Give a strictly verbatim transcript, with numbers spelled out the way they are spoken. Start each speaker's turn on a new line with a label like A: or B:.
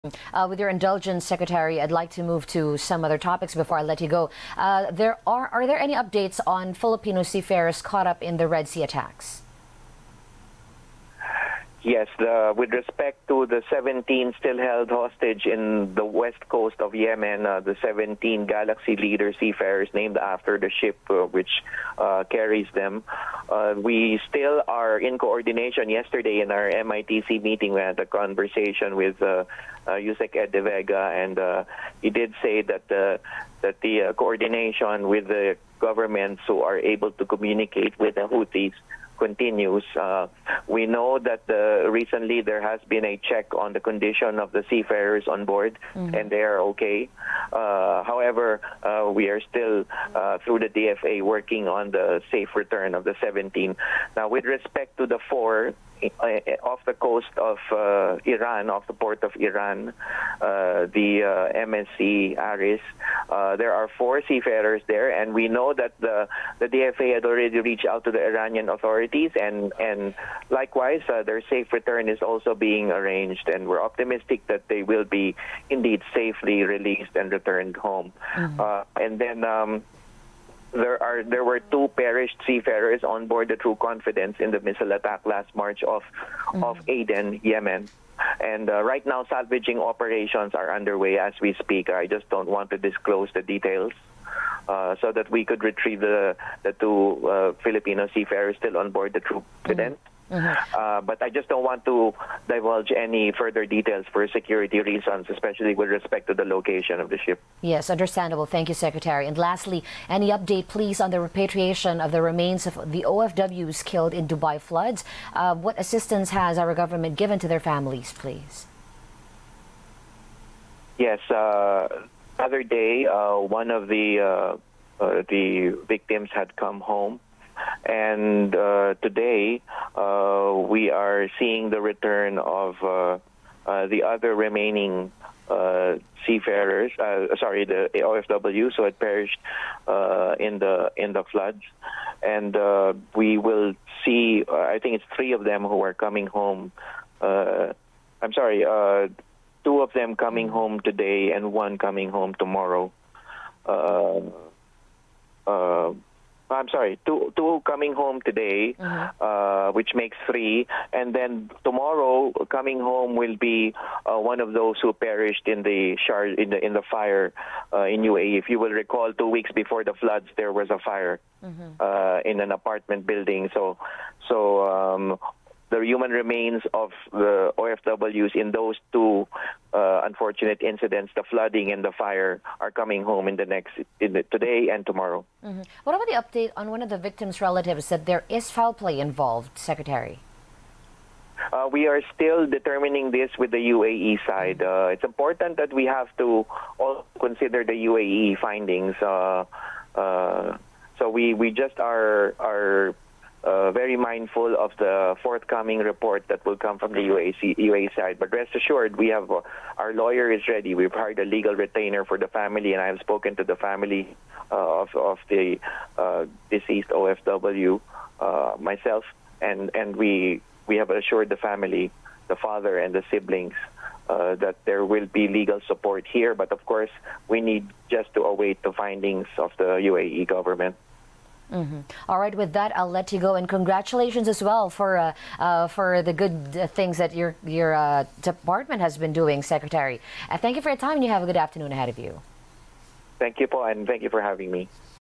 A: Uh, with your indulgence, Secretary, I'd like to move to some other topics before I let you go. Uh, there are are there any updates on Filipino seafarers caught up in the Red Sea attacks?
B: Yes, the, with respect to the seventeen still held hostage in the west coast of Yemen, uh, the seventeen Galaxy Leader seafarers named after the ship uh, which uh, carries them, uh, we still are in coordination. Yesterday in our M I T C meeting, we had a conversation with uh, uh, Yusek Ed de Vega, and uh, he did say that, uh, that the uh, coordination with the governments who are able to communicate with the Houthis continues. Uh, we know that uh, recently there has been a check on the condition of the seafarers on board, mm-hmm. and they are okay. Uh, however, uh, we are still, uh, through the D F A, working on the safe return of the seventeen. Now, with respect to the four, Uh, off the coast of uh, Iran, off the port of Iran, uh, the uh, M S C Aris. Uh, there are four seafarers there, and we know that the the D F A had already reached out to the Iranian authorities, and and likewise uh, their safe return is also being arranged, and we're optimistic that they will be indeed safely released and returned home. Mm-hmm. uh, and then. Um, There are there were two perished seafarers on board the True Confidence in the missile attack last March of mm-hmm. of Aden, Yemen. And uh, right now, salvaging operations are underway as we speak. I just don't want to disclose the details uh, so that we could retrieve the the two uh, Filipino seafarers still on board the True Confidence. Mm-hmm. Mm-hmm. Uh, but I just don't want to divulge any further details for security reasons, especially with respect to the location of the ship.
A: Yes, understandable. Thank you, Secretary. And lastly, any update, please, on the repatriation of the remains of the O F Ws killed in Dubai floods? Uh, what assistance has our government given to their families, please?
B: Yes, uh, other day, uh, one of the uh, uh, the victims had come home. And uh, today, uh, we are seeing the return of uh, uh, the other remaining uh, seafarers. Uh, sorry, the O F Ws who had perished uh, in the in the floods, and uh, we will see. Uh, I think it's three of them who are coming home. Uh, I'm sorry, uh, two of them coming home today, and one coming home tomorrow. Uh, uh, I'm sorry, two, two coming home today, mm-hmm. uh, which makes three. And then tomorrow coming home will be uh, one of those who perished in the Shar in the in the fire uh, in U A E. If you will recall, two weeks before the floods, there was a fire mm-hmm. uh, in an apartment building. So, so um, the human remains of the O F Ws in those two uh, unfortunate incidents, the flooding and the fire, are coming home in the next in the, today and tomorrow.
A: Mm-hmm. What about the update on one of the victims' relatives that there is foul play involved, Secretary?
B: Uh, we are still determining this with the U A E side. Uh, it's important that we have to also consider the U A E findings. Uh, uh, so we we just are are. Uh, very mindful of the forthcoming report that will come from the U A C, U A E side. But rest assured, we have uh, our lawyer is ready. We've hired a legal retainer for the family, and I have spoken to the family uh, of of the uh, deceased O F W uh, myself, and and we we have assured the family, the father and the siblings, uh, that there will be legal support here. But of course, we need just to await the findings of the U A E government.
A: Mm-hmm. All right, with that, I'll let you go, and congratulations as well for uh, uh, for the good uh, things that your your uh, department has been doing, Secretary. Uh, thank you for your time, and you have a good afternoon ahead of you.
B: Thank you, Paul, and thank you for having me.